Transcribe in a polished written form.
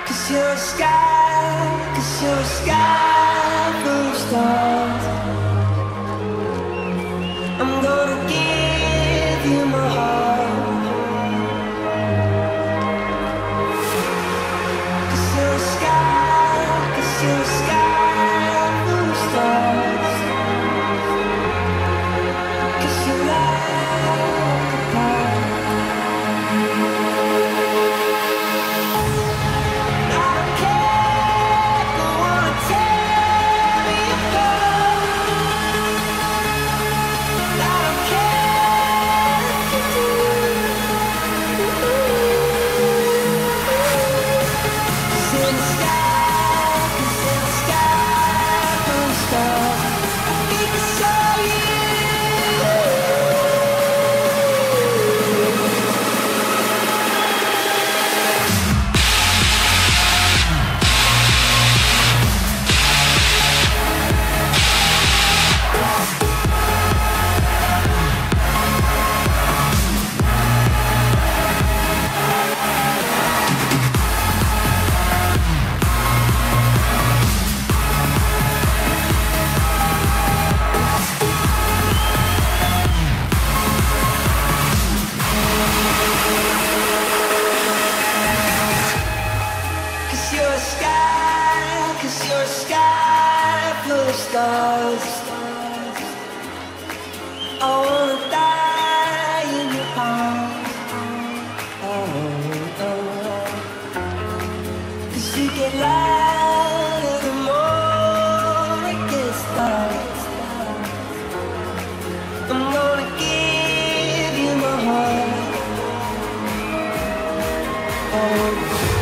Cause you're a sky full of stars. I'm gonna give you my heart. Cause you're a sky full of stars. Cause you light the path. Cause you're a sky full of stars. I wanna die in your arms. Oh, oh. Cause you get louder the more it gets dark. I'm gonna give you my heart. Oh.